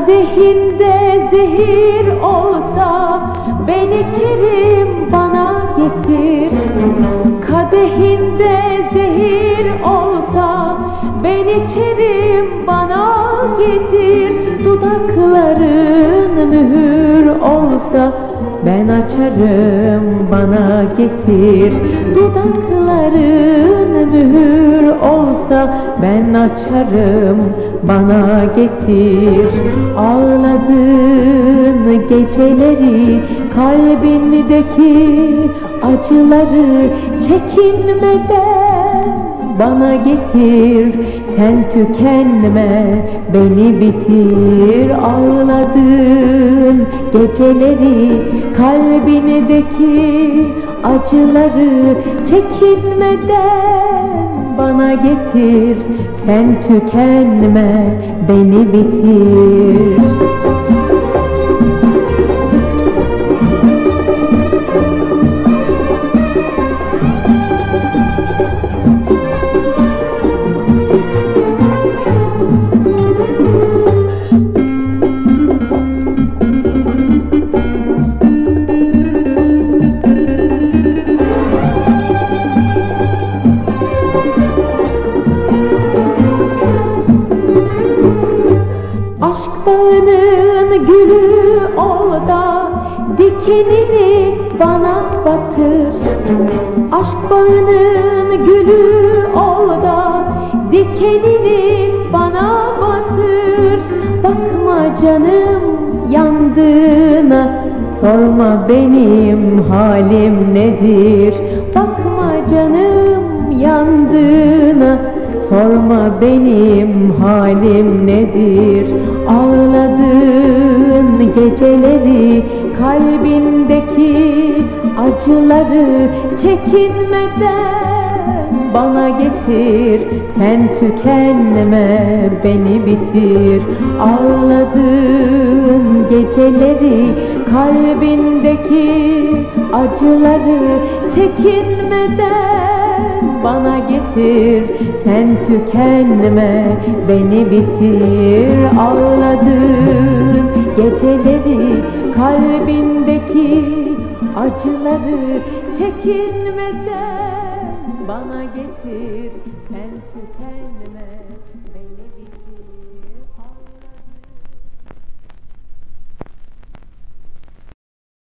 Kadehinde zehir olsa ben içerim, bana getir. Kadehinde zehir olsa ben içerim, bana getir. Dudakların mühür olsa ben açarım, bana getir. Dudakların mühür olsa ben açarım, bana getir. Ağladığın geceleri, kalbindeki acıları çekinmeden bana getir. Sen tükenme, beni bitir. Ağladığın geceleri, kalbindeki acıları çekinmeden bana getir. Sen tükenme, beni bitir. Aşk bağının gülü ol da dikenini bana batır. Aşk bağının gülü ol da dikenini bana batır. Bakma canım yandığına, sorma benim halim nedir. Bakma canım yandığına, sorma benim halim nedir. Ağladığın geceleri, kalbindeki acıları çekinmeden bana getir. Sen tükenme, beni bitir. Ağladığın geceleri, kalbindeki acıları çekinmeden bana getir. Sen tükenme, beni bitir. Ağladığın geceleri, kalbindeki acıları çekinmeden bana getir. Sen tükenme.